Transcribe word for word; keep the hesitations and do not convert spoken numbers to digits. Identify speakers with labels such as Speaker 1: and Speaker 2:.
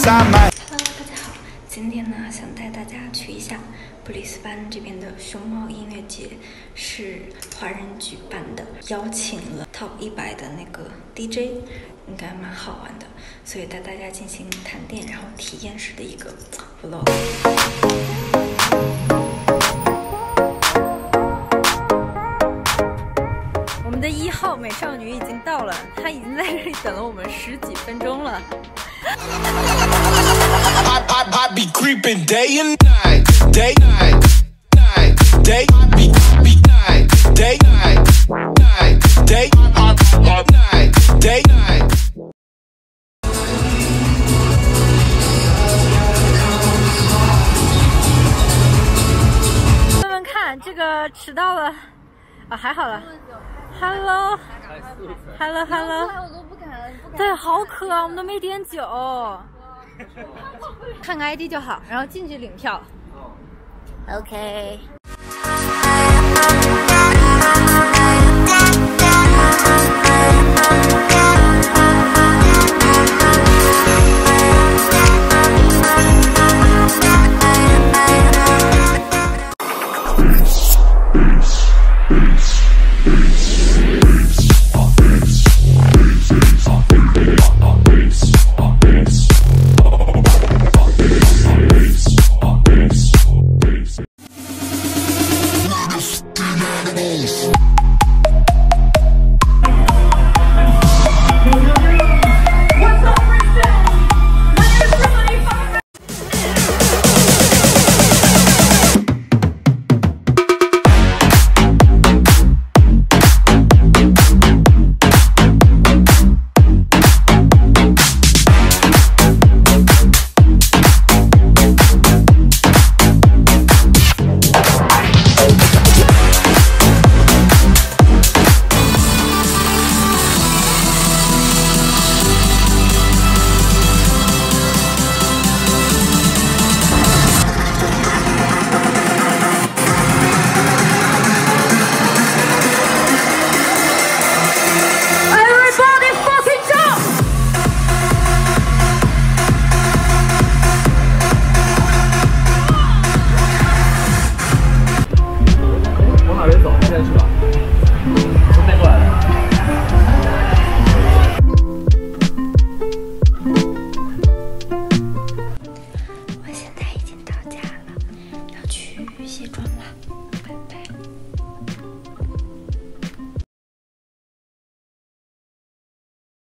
Speaker 1: inside my.
Speaker 2: Hello， 大家好，今天呢想带大家去一下布里斯班这边的熊猫音乐节，是华人举办的，邀请了 Top 一百的那个 D J， 应该蛮好玩的，所以带大家进行探店，然后体验式的一个 vlog。我们的一号美少女已经到了，她已经在这里等了我们十几分钟了。
Speaker 1: I, I, I be creeping day and night, day, night, night, day, be, be, night, day, night, night, day, I, I, night, day, night.
Speaker 2: 朋友们看，这个迟到了啊，还好了。Hello，Hello，Hello， 对，好渴啊，我们都没点酒。看个 I D 就好，然后进去领票。OK。